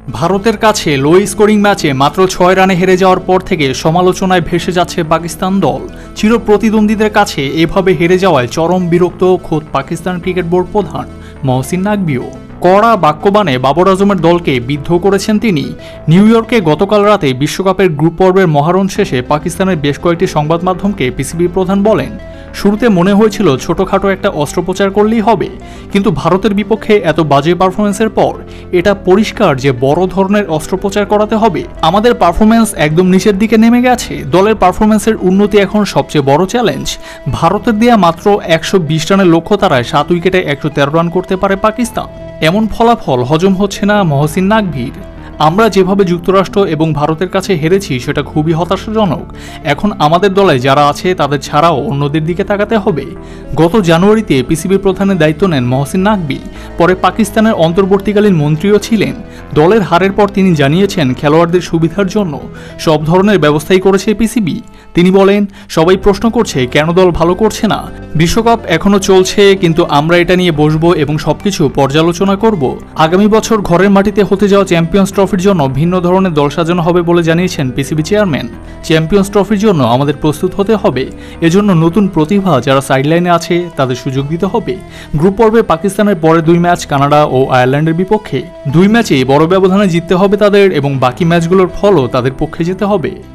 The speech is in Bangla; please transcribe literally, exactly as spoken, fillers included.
ভারতের কাছে লো স্কোরিং ম্যাচে মাত্র ছয় রানে হেরে যাওয়ার পর থেকে সমালোচনায় ভেসে যাচ্ছে পাকিস্তান দল। চির প্রতিদ্বন্দ্বীদের কাছে এভাবে হেরে যাওয়ায় চরম বিরক্ত খোদ পাকিস্তান ক্রিকেট বোর্ড প্রধান মহসিন নাকভিও। কড়া বাক্যবাণে বাবর আজমের দলকে বিদ্ধ করেছেন তিনি। নিউ ইয়র্কে গতকাল রাতে বিশ্বকাপের গ্রুপ পর্বের মহারণ শেষে পাকিস্তানের বেশ কয়েকটি সংবাদ মাধ্যমকে পিসিবি প্রধান বলেন, শুরুতে মনে হয়েছিল ছোটখাটো একটা অস্ত্রোপচার করলেই হবে, কিন্তু ভারতের বিপক্ষে এত বাজে পারফরমেন্সের পর এটা পরিষ্কার যে বড় ধরনের অস্ত্রোপচার করাতে হবে। আমাদের পারফরমেন্স একদম নিচের দিকে নেমে গেছে। দলের পারফরমেন্সের উন্নতি এখন সবচেয়ে বড় চ্যালেঞ্জ। ভারতের দেয়া মাত্র একশো বিশ রানের লক্ষ্য তারায় সাত উইকেটে একশো তেরো রান করতে পারে পাকিস্তান। এমন ফলাফল হজম হচ্ছে না মহসিন নাকভির। আমরা যেভাবে যুক্তরাষ্ট্র এবং ভারতের কাছে হেরেছি সেটা খুবই হতাশাজনক। এখন আমাদের দলে যারা আছে তাদের ছাড়াও অন্যদের দিকে তাকাতে হবে। গত জানুয়ারিতে পিসিবি প্রধানের দায়িত্ব নেন মহসিন নাকভি, পরে পাকিস্তানের অন্তর্বর্তীকালীন মন্ত্রীও ছিলেন। দলের হারের পর তিনি জানিয়েছেন খেলোয়াড়দের সুবিধার জন্য সব ধরনের ব্যবস্থাই করেছে পিসিবি। তিনি বলেন, সবাই প্রশ্ন করছে কেন দল ভালো করছে না। বিশ্বকাপ এখনো চলছে, কিন্তু আমরা এটা নিয়ে বসবো এবং সবকিছু পর্যালোচনা করব। আগামী বছর ঘরের মাটিতে হতে যাওয়া চ্যাম্পিয়ন্স ট্রফির জন্য ভিন্ন ধরনের দল সাজানো হবে বলে জানিয়েছেন পিসিবি চেয়ারম্যান। চ্যাম্পিয়ন্স ট্রফির জন্য আমাদের প্রস্তুত হতে হবে। এজন্য নতুন প্রতিভা যারা সাইডলাইনে আছে তাদের সুযোগ দিতে হবে। গ্রুপ পর্বে পাকিস্তানের পরে দুই ম্যাচ কানাডা ও আয়ারল্যান্ডের বিপক্ষে। দুই ম্যাচে বড় ব্যবধানে জিততে হবে তাদের এবং বাকি ম্যাচগুলোর ফলও তাদের পক্ষে যেতে হবে।